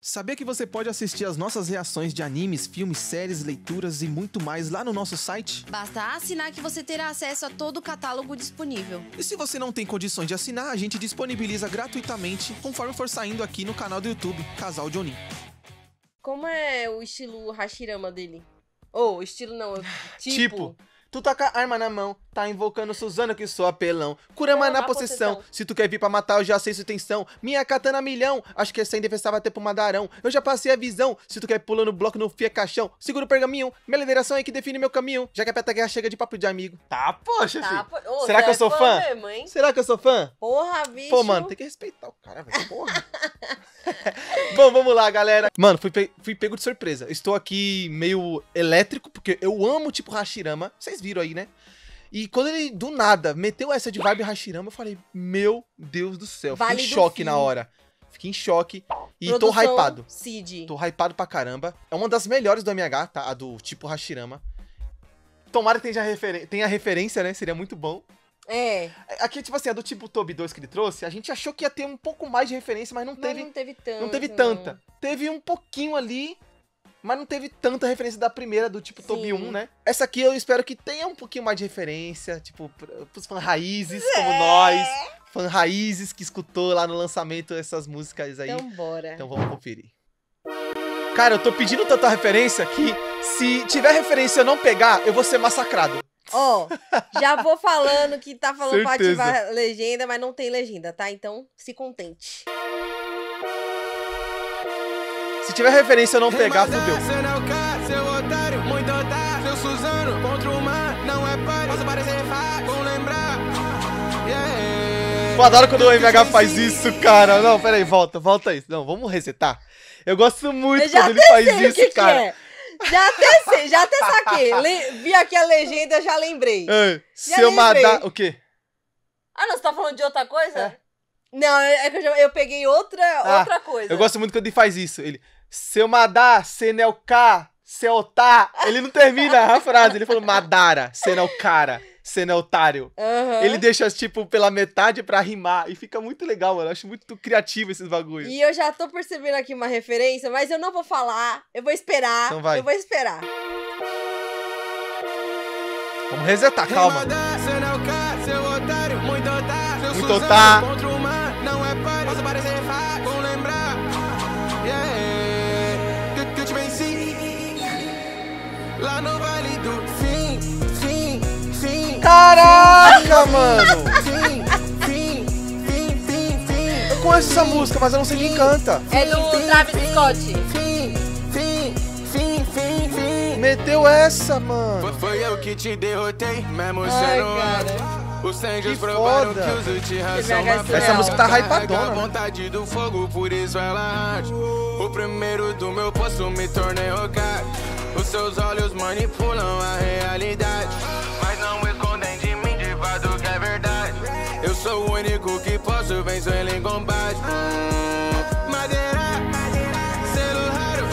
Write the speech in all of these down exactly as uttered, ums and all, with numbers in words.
Sabia que você pode assistir as nossas reações de animes, filmes, séries, leituras e muito mais lá no nosso site? Basta assinar que você terá acesso a todo o catálogo disponível. E se você não tem condições de assinar, a gente disponibiliza gratuitamente conforme for saindo aqui no canal do YouTube, Casal de Onin. Como é o estilo Hashirama dele? Ou, oh, estilo não, tipo... Tipo, tu tá com a arma na mão, tá invocando Suzano que sou apelão. Kurama na possessão, se tu quer vir pra matar eu já sei sua intenção. Minha katana milhão, acho que essa indefensável até pro madarão. Eu já passei a visão, se tu quer pular no bloco no fia caixão. Segura o pergaminho, minha lideração é que define meu caminho. Já que a peta guerra chega de papo de amigo. Tá, poxa, tá, filho. po... oh, Será que eu sou fã? fã? Mesmo, hein? Será que eu sou fã? Porra, bicho. Pô, mano, tem que respeitar o cara, velho. Porra. Bom, vamos lá, galera. Mano, fui, pe fui pego de surpresa. Estou aqui meio elétrico, porque eu amo tipo Hashirama. Vocês viram aí, né? E quando ele, do nada, meteu essa de vibe Hashirama, eu falei, meu Deus do céu. Fiquei em choque na hora. Fiquei em choque e Produção tô hypado. Cid. Tô hypado pra caramba. É uma das melhores do M H, tá? A do tipo Hashirama. Tomara que tenha, refer tenha referência, né? Seria muito bom. É. Aqui, tipo assim, a do tipo Toby dois que ele trouxe, a gente achou que ia ter um pouco mais de referência, mas não Mas teve. não teve tanta. Não teve tanta. Não. Teve um pouquinho ali, mas não teve tanta referência da primeira, do tipo Toby um, né? Essa aqui eu espero que tenha um pouquinho mais de referência, tipo, pros fãs raízes, como é. nós. Fã raízes que escutou lá no lançamento essas músicas aí. Então bora. Então vamos conferir. Cara, eu tô pedindo tanta referência que se tiver referência e eu não pegar, eu vou ser massacrado. Ó, oh, já vou falando que tá falando Certeza. pra ativar legenda, mas não tem legenda, tá? Então, se contente. Se tiver referência e eu não pegar, fudeu. Seu otário, muito otário, seu Suzano, contra o mar, não é páreo. Posso parecer fácil, vão lembrar. Yeah. Eu adoro quando o M H faz isso, cara. Não, peraí, volta, volta isso. Não, vamos resetar. Eu gosto muito eu quando ele faz isso, que cara. Que é. Já até sei, já até saquei. Le... Vi aqui a legenda, já lembrei. É, já seu lembrei. Madá... O quê? Ah, não, você tá falando de outra coisa? É. Não, é que eu, já, eu peguei outra, ah, outra coisa. Eu gosto muito quando ele faz isso. Ele... Seu Madá, Senelká, Seotá. Ele não termina a frase. Ele falou Madara, Senelcara, Seneltário. Uhum. Ele deixa, tipo, pela metade pra rimar. E fica muito legal, mano. Eu acho muito criativo esses bagulhos. E eu já tô percebendo aqui uma referência, mas eu não vou falar. Eu vou esperar. Então vai. Eu vou esperar. Vamos resetar, calma. Muito otário. Muito otário. Contra o mar, não é páreo. Posso parecer fácil, vão lembrar. Yeah. Que eu te venci. Lá no Vale do Fim, fim, fim. Caraca, mano. Fim, fim, fim, fim, fim. Eu conheço essa música, mas eu não sei quem canta. É do Travis Scott. Fim, fim, fim, fim, fim. Meteu essa, mano. Foi eu que te derrotei, mesmo Ai, sendo cara. Os Angels Que provaram foda. que os Uchiha são uma Essa música tá hypadona, a né? vontade do fogo, por isso ela arde. O primeiro do meu posto me tornei Hokage. Os seus olhos manipulam a realidade, mas não escondem de mim de fato que é verdade. Eu sou o único que posso vencer ele em combate. Hum, madeira, selo raro,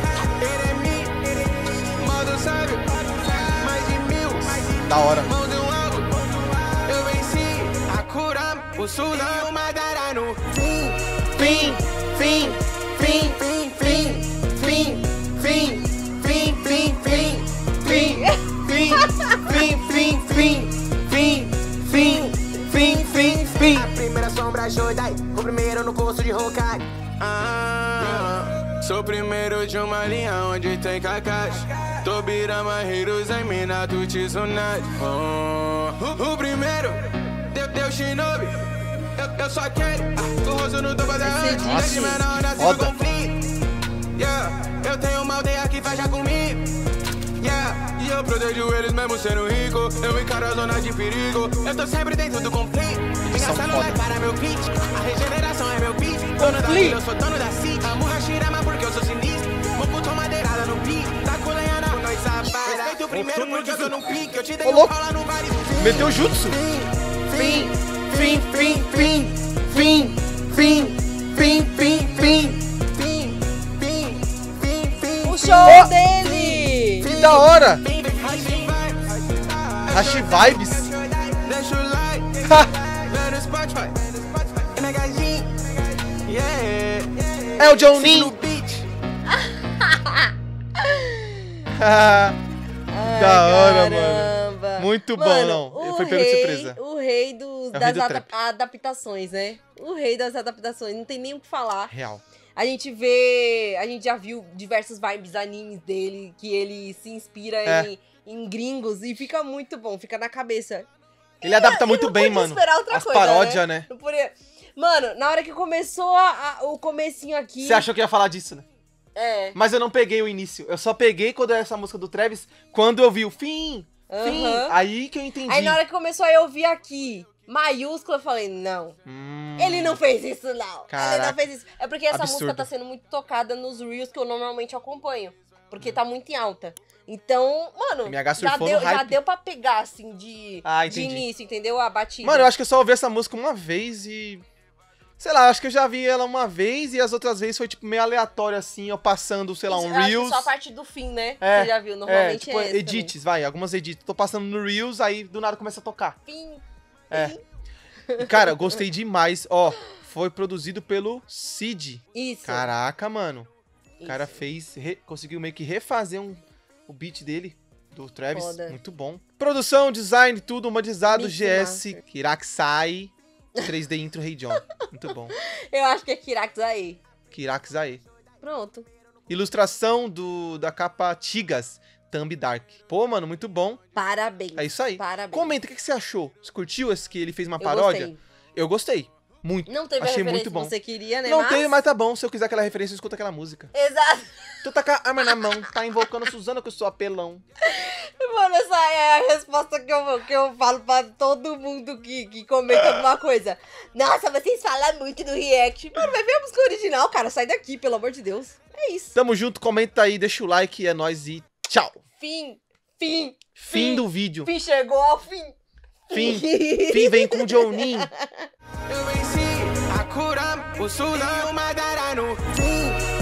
enemy, modo sábio, mais de mil. Da hora. Mão de um alvo, eu venci a Kurama, o Suzano e o Madara no fim, fim, fim, fim, fim, fim, fim, fim, fim, fim, fim, fim, fim, fim, fim, fim, fim, fim, fim, fim. A primeira sombra Jodai, o primeiro no curso de Hokage. Ah, sou o primeiro de uma linha onde tem Kakashi. Tobirama, Hiruzai, Minato, Tsunade. Oh, o, o primeiro, deu, deu Shinobi. Eu, eu só quero, ah, o rosto no topo da antes. Desde menor nasci no conflito. Yeah, eu tenho uma aldeia que fecha comigo. Yeah, e eu protejo eles mesmo sendo rico. Eu encaro a zona de perigo. Eu tô sempre dentro do conflito. Minha célula é para meu kit. A regeneração é meu beat. Dono da vila, eu sou dono da city. Amo Hashirama porque eu sou sinistro. Mokuto madeirada no pique. Tá com lenha na nós safado. Respeito o primeiro porque eu tô no pique. Eu te dei um pau lá no vale. Meteu jutsu. Fim, fim, fim, fim, fim, fim, fim, fim, fim, fim, fim, fim, fim. O show oh! dele! Que da hora! Hashi Vibes. Deixa o like, no Spotify, Magazine, yeah. É o Jonin. Ai, Da hora, caramba. mano. Muito bom, Mano, não. o Foi pego de rei- surpresa. O rei dos, É o das rei do ada- trap. adaptações, né? O rei das adaptações, não tem nem o que falar. Real. A gente vê, a gente já viu diversos vibes animes dele, que ele se inspira É. em, em gringos e fica muito bom, fica na cabeça. Ele adapta muito não bem, podia mano. esperar outra As coisa, paródias, né? Não podia- Mano, na hora que começou a- a- o comecinho aqui... Você achou que ia falar disso, né? É. Mas eu não peguei o início. Eu só peguei quando era essa música do Travis, quando eu vi o fim, fim. Aham. Aí que eu entendi. Aí na hora que começou a eu vi aqui, maiúsculo, eu falei, não. Hum, Ele não fez isso, não. Ele Caraca. não fez isso. É porque essa Absurdo. música tá sendo muito tocada nos Reels que eu normalmente acompanho. Porque tá muito em alta. Então, mano, M H já surfou deu, no já hype. deu pra pegar, assim, de, Ah, de entendi. início, entendeu? A batida. Mano, eu acho que eu só ouvi essa música uma vez e... Sei lá, acho que eu já vi ela uma vez e as outras vezes foi, tipo, meio aleatório, assim, eu passando, sei lá, um Eu acho que Reels. só a parte do fim, né? É, Você já viu, É, normalmente tipo, é, esse edits, vai, algumas edits. Tô passando no Reels, aí do nada começa a tocar. também. Fim. É. E, cara, eu gostei demais. Ó, foi produzido pelo Cid. Isso. Caraca, mano. O isso. cara fez, re- conseguiu meio que refazer um, o beat dele, do Travis. Foda. Muito bom. Produção, design, tudo humanizado, Mix G S, master. Kiraksai, três D Intro Hey John. Muito bom. Eu acho que é Kiraksai. Kiraksai. Pronto. Ilustração do, da capa Tigas, Thumb Dark. Pô, mano, muito bom. Parabéns. É isso aí. Parabéns. Comenta, o que, que você achou? Você curtiu esse que ele fez uma Eu paródia? gostei. Eu gostei. Muito. Não teve Achei a referência muito bom. que você queria, né? Não teve, mas tá bom. Se eu quiser aquela referência, eu escuto aquela música. Exato. Tu tá com a arma na mão, tá invocando Suzana que eu sou apelão. Mano, essa é a resposta que eu, que eu falo pra todo mundo que, que comenta alguma coisa. Nossa, vocês falam muito do react. Mano, vai ver a música original, cara. Sai daqui, pelo amor de Deus. É isso. Tamo junto, comenta aí, deixa o like, é nóis e tchau. Fim. Fim. Fim do vídeo. Fim chegou ao fim. Fim. Fim vem com o Jonin. Eu venci a curar o sul e o Madará no fim.